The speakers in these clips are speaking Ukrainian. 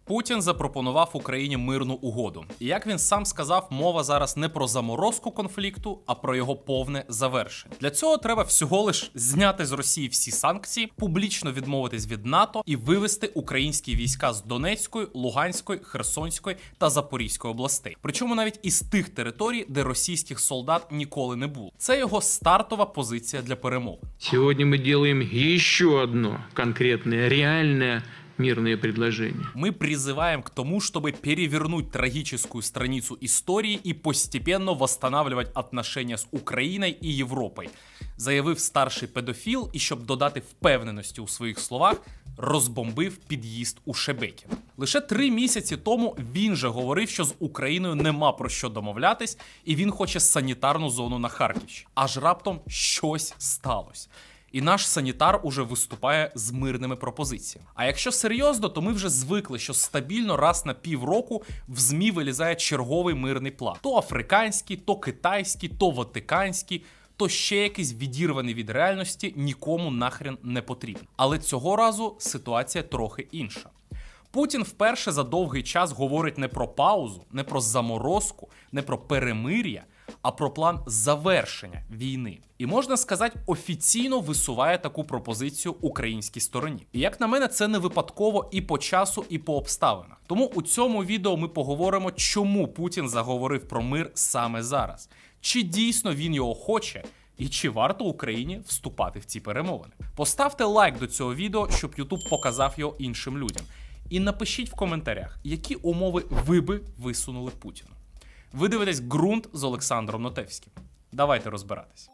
Путін запропонував Україні мирну угоду. І як він сам сказав, мова зараз не про заморозку конфлікту, а про його повне завершення. Для цього треба всього лиш зняти з Росії всі санкції, публічно відмовитись від НАТО і вивести українські війська з Донецької, Луганської, Херсонської та Запорізької областей. Причому навіть із тих територій, де російських солдат ніколи не було. Це його стартова позиція для перемовин. Сьогодні ми робимо ще одне конкретне, реальне мирное предложение. Мы призываем к тому, чтобы перевернуть трагическую страницу истории и постепенно восстанавливать отношения з Україною і Європою, заявив старший педофіл і, щоб додати впевненості у своїх словах, розбомбив під'їзд у Шебекіно. Лише 3 місяці тому він же говорив, що з Україною нема про що домовлятись, і він хоче санітарну зону на Харківщині. Аж раптом щось сталося. І наш санітар уже виступає з мирними пропозиціями. А якщо серйозно, то ми вже звикли, що стабільно раз на півроку в ЗМІ вилізає черговий мирний план. То африканський, то китайський, то ватиканський, то ще якийсь відірваний від реальності, нікому нахрен не потрібен. Але цього разу ситуація трохи інша. Путін вперше за довгий час говорить не про паузу, не про заморозку, не про перемир'я, а про план завершення війни. І можна сказати, офіційно висуває таку пропозицію українській стороні. І як на мене, це не випадково і по часу, і по обставинах. Тому у цьому відео ми поговоримо, чому Путін заговорив про мир саме зараз. Чи дійсно він його хоче, і чи варто Україні вступати в ці перемовини. Поставте лайк до цього відео, щоб YouTube показав його іншим людям. І напишіть в коментарях, які умови ви би висунули Путіну. Ви дивитесь «Ґрунт» з Олександром Нотевським. Давайте розбиратись.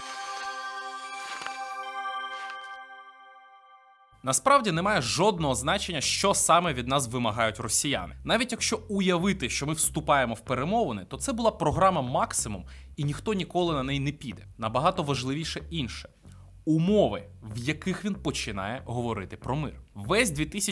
Насправді немає жодного значення, що саме від нас вимагають росіяни. Навіть якщо уявити, що ми вступаємо в перемовини, то це була програма максимум, і ніхто ніколи на неї не піде. Набагато важливіше інше. Умови, в яких він починає говорити про мир. Весь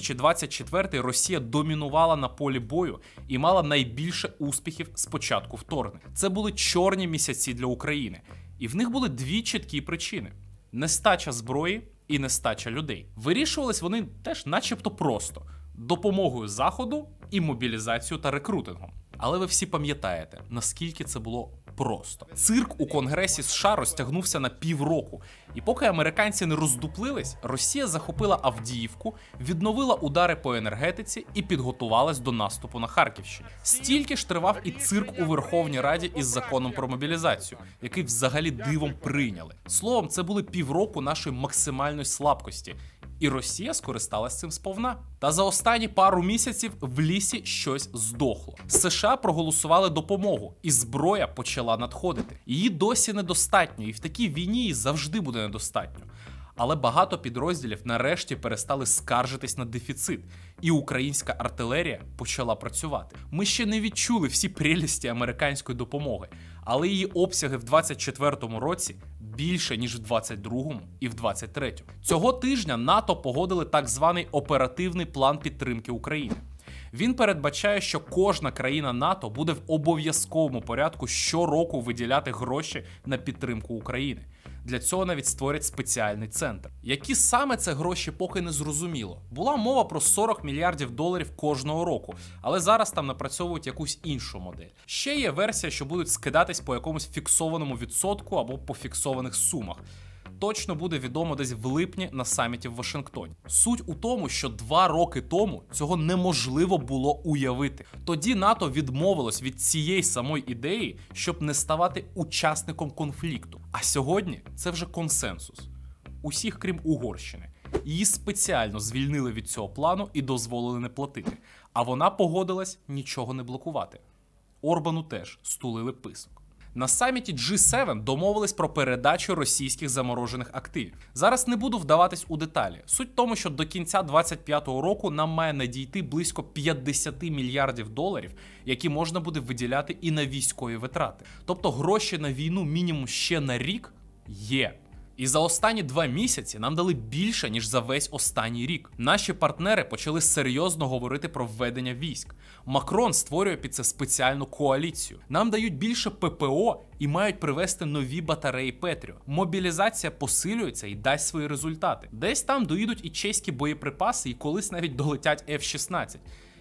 2024 Росія домінувала на полі бою і мала найбільше успіхів з початку вторгнення. Це були чорні місяці для України. І в них були 2 чіткі причини. Нестача зброї і нестача людей. Вирішувались вони теж начебто просто. Допомогою Заходу і мобілізацією та рекрутингом. Але ви всі пам'ятаєте, наскільки це було просто. Цирк у Конгресі США розтягнувся на півроку. І поки американці не роздуплились, Росія захопила Авдіївку, відновила удари по енергетиці і підготувалась до наступу на Харківщині. Стільки ж тривав і цирк у Верховній Раді із законом про мобілізацію, який взагалі дивом прийняли. Словом, це були півроку нашої максимальної слабкості. І Росія скористалась цим сповна. Та за останні пару місяців в лісі щось здохло. США проголосували допомогу, і зброя почала надходити. Її досі недостатньо, і в такій війні її завжди буде недостатньо. Але багато підрозділів нарешті перестали скаржитись на дефіцит, і українська артилерія почала працювати. Ми ще не відчули всі прелісті американської допомоги, але її обсяги в 2024 році більше, ніж в 2022 і в 2023. Цього тижня НАТО погодили так званий оперативний план підтримки України. Він передбачає, що кожна країна НАТО буде в обов'язковому порядку щороку виділяти гроші на підтримку України. Для цього навіть створять спеціальний центр. Які саме це гроші, поки не зрозуміло. Була мова про $40 мільярдів кожного року, але зараз там напрацьовують якусь іншу модель. Ще є версія, що будуть скидатись по якомусь фіксованому відсотку або по фіксованих сумах. Точно буде відомо десь в липні на саміті в Вашингтоні. Суть у тому, що 2 роки тому цього неможливо було уявити. Тоді НАТО відмовилось від цієї самої ідеї, щоб не ставати учасником конфлікту. А сьогодні це вже консенсус. Усіх, крім Угорщини. Її спеціально звільнили від цього плану і дозволили не платити. А вона погодилась нічого не блокувати. Орбану теж стулили писок. На саміті G7 домовились про передачу російських заморожених активів. Зараз не буду вдаватись у деталі. Суть в тому, що до кінця 2025 року нам має надійти близько $50 мільярдів, які можна буде виділяти і на військові витрати. Тобто гроші на війну мінімум ще на рік є. І за останні 2 місяці нам дали більше, ніж за весь останній рік. Наші партнери почали серйозно говорити про введення військ. Макрон створює під це спеціальну коаліцію. Нам дають більше ППО і мають привезти нові батареї Петріо. Мобілізація посилюється і дасть свої результати. Десь там доїдуть і чеські боєприпаси, і колись навіть долетять F-16.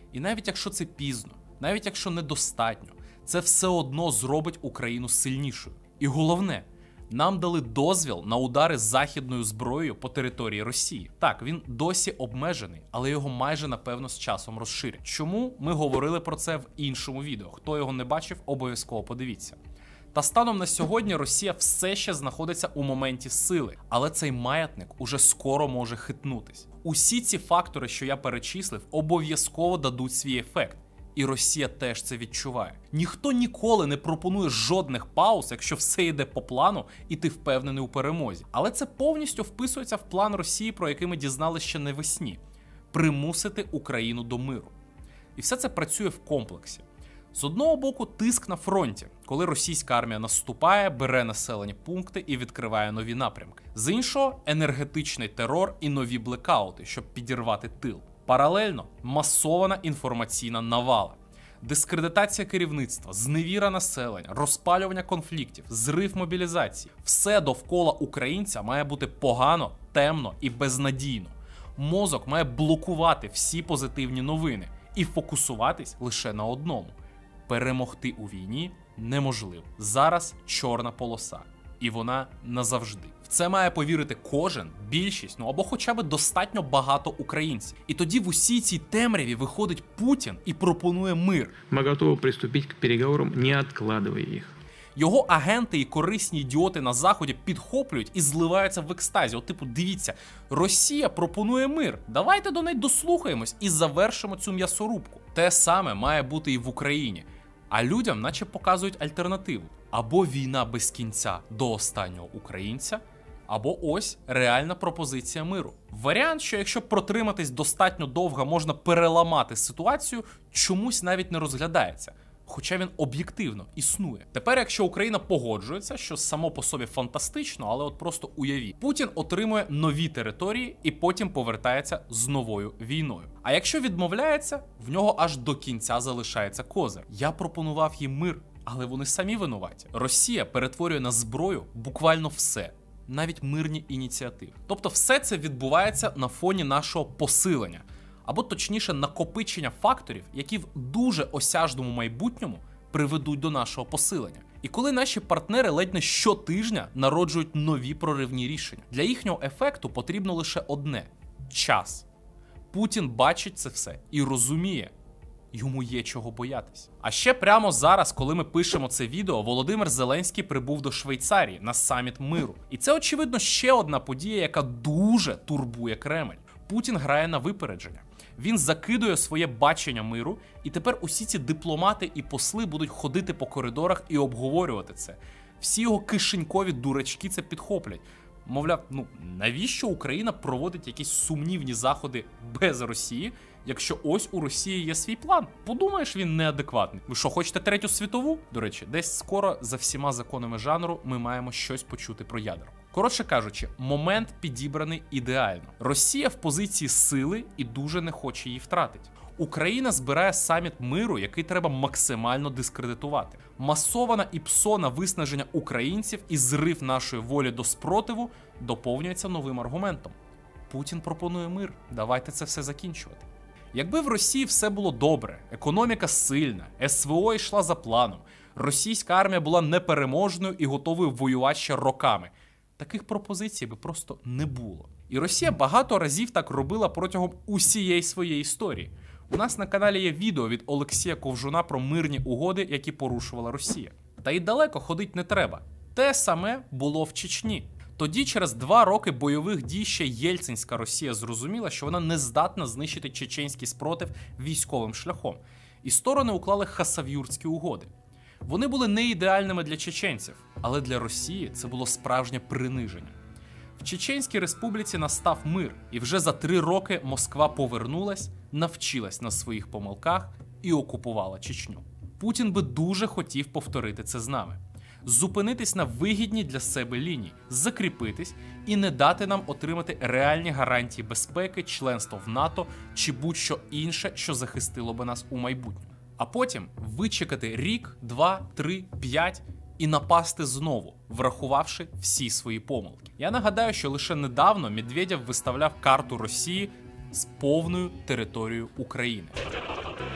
І навіть якщо це пізно, навіть якщо недостатньо, це все одно зробить Україну сильнішою. І головне, нам дали дозвіл на удари західною зброєю по території Росії. Так, він досі обмежений, але його майже напевно з часом розширять. Чому? Ми говорили про це в іншому відео. Хто його не бачив, обов'язково подивіться. Та станом на сьогодні Росія все ще знаходиться у моменті сили, але цей маятник уже скоро може хитнутись. Усі ці фактори, що я перечислив, обов'язково дадуть свій ефект. І Росія теж це відчуває. Ніхто ніколи не пропонує жодних пауз, якщо все йде по плану і ти впевнений у перемозі. Але це повністю вписується в план Росії, про який ми дізналися ще навесні. Примусити Україну до миру. І все це працює в комплексі. З одного боку, тиск на фронті, коли російська армія наступає, бере населені пункти і відкриває нові напрямки. З іншого, енергетичний терор і нові блекаути, щоб підірвати тил. Паралельно масована інформаційна навала, дискредитація керівництва, зневіра населення, розпалювання конфліктів, зрив мобілізації. Все довкола українця має бути погано, темно і безнадійно. Мозок має блокувати всі позитивні новини і фокусуватись лише на одному. Перемогти у війні неможливо. Зараз чорна полоса. І вона назавжди. В це має повірити кожен, більшість, або хоча б достатньо багато українців. І тоді в усій цій темряві виходить Путін і пропонує мир. Ми готові приступити к переговорам, не відкладаючи їх. Його агенти і корисні ідіоти на Заході підхоплюють і зливаються в екстазі. Дивіться, Росія пропонує мир. Давайте до неї дослухаємось і завершимо цю м'ясорубку. Те саме має бути і в Україні. А людям наче показують альтернативу. Або війна без кінця до останнього українця, або ось реальна пропозиція миру. Варіант, що якщо протриматись достатньо довго, можна переламати ситуацію, чомусь навіть не розглядається. Хоча він об'єктивно існує. Тепер, якщо Україна погоджується, що само по собі фантастично, але просто уявіть. Путін отримує нові території і потім повертається з новою війною. А якщо відмовляється, в нього аж до кінця залишається козир. Я пропонував їм мир, але вони самі винуваті. Росія перетворює на зброю буквально все. Навіть мирні ініціативи. Тобто все це відбувається на фоні нашого посилення. Або точніше накопичення факторів, які в дуже осяжному майбутньому приведуть до нашого посилення. І коли наші партнери ледь не щотижня народжують нові проривні рішення. Для їхнього ефекту потрібно лише одне – час. Путін бачить це все і розуміє, йому є чого боятись. А ще прямо зараз, коли ми пишемо це відео, Володимир Зеленський прибув до Швейцарії на саміт миру. І це, очевидно, ще одна подія, яка дуже турбує Кремль. Путін грає на випередження. Він закидує своє бачення миру, і тепер усі ці дипломати і посли будуть ходити по коридорах і обговорювати це. Всі його кишенькові дурачки це підхоплять. Мовляв, навіщо Україна проводить якісь сумнівні заходи без Росії, якщо ось у Росії є свій план? Подумаєш, він неадекватний. Ви що, хочете третю світову? До речі, десь скоро за всіма законами жанру ми маємо щось почути про ядерку. Коротше кажучи, момент підібраний ідеально. Росія в позиції сили і дуже не хоче її втратити. Україна збирає саміт миру, який треба максимально дискредитувати. Масована і псона виснаження українців і зрив нашої волі до спротиву доповнюється новим аргументом. Путін пропонує мир, давайте це все закінчувати. Якби в Росії все було добре, економіка сильна, СВО йшла за планом, російська армія була непереможною і готовою воювати ще роками, таких пропозицій би просто не було. І Росія багато разів так робила протягом усієї своєї історії. У нас на каналі є відео від Олексія Ковжуна про мирні угоди, які порушувала Росія. Та й далеко ходить не треба. Те саме було в Чечні. Тоді через 2 роки бойових дій ще єльцинська Росія зрозуміла, що вона не здатна знищити чеченський спротив військовим шляхом. І сторони уклали Хасавюртські угоди. Вони були не ідеальними для чеченців, але для Росії це було справжнє приниження. В Чеченській республіці настав мир, і вже за 3 роки Москва повернулась, навчилась на своїх помилках і окупувала Чечню. Путін би дуже хотів повторити це з нами. Зупинитись на вигідній для себе лінії, закріпитись і не дати нам отримати реальні гарантії безпеки, членство в НАТО чи будь-що інше, що захистило би нас у майбутньому. А потім вичекати рік, 2, 3, 5 і напасти знову, врахувавши всі свої помилки. Я нагадаю, що лише недавно Медведєв виставляв карту Росії з повною територією України.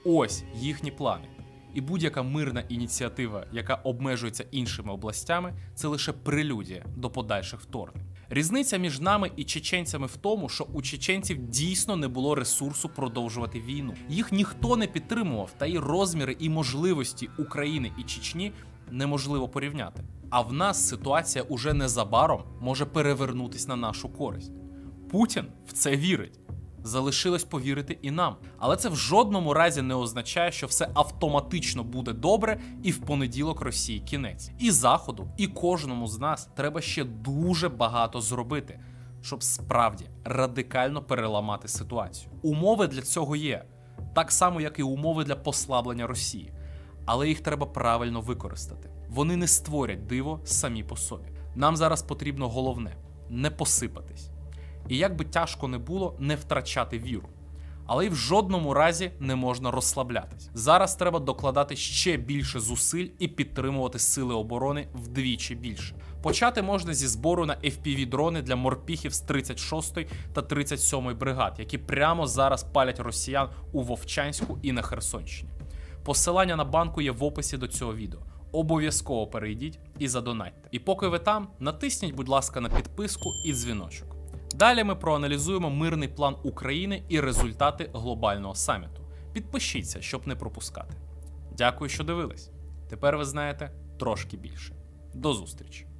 Ось їхні плани. І будь-яка мирна ініціатива, яка обмежується іншими областями, це лише прелюдія до подальших вторгнень. Різниця між нами і чеченцями в тому, що у чеченців дійсно не було ресурсу продовжувати війну. Їх ніхто не підтримував, та і розміри і можливості України і Чечні неможливо порівняти. А в нас ситуація уже незабаром може перевернутись на нашу користь. Путін в це вірить. Залишилось повірити і нам. Але це в жодному разі не означає, що все автоматично буде добре і в понеділок Росії кінець. І Заходу, і кожному з нас треба ще дуже багато зробити, щоб справді радикально переламати ситуацію. Умови для цього є. Так само, як і умови для послаблення Росії. Але їх треба правильно використати. Вони не створять диво самі по собі. Нам зараз потрібно головне – не посипатись. І як би тяжко не було, не втрачати віру. Але й в жодному разі не можна розслаблятись. Зараз треба докладати ще більше зусиль і підтримувати сили оборони вдвічі більше. Почати можна зі збору на FPV-дрони для морпіхів з 36-ї та 37-ї бригад, які прямо зараз палять росіян у Вовчанську і на Херсонщині. Посилання на банку є в описі до цього відео. Обов'язково перейдіть і задонатьте. І поки ви там, натисніть, будь ласка, на підписку і дзвіночок. Далі ми проаналізуємо мирний план України і результати глобального саміту. Підпишіться, щоб не пропускати. Дякую, що дивились. Тепер ви знаєте трошки більше. До зустрічі!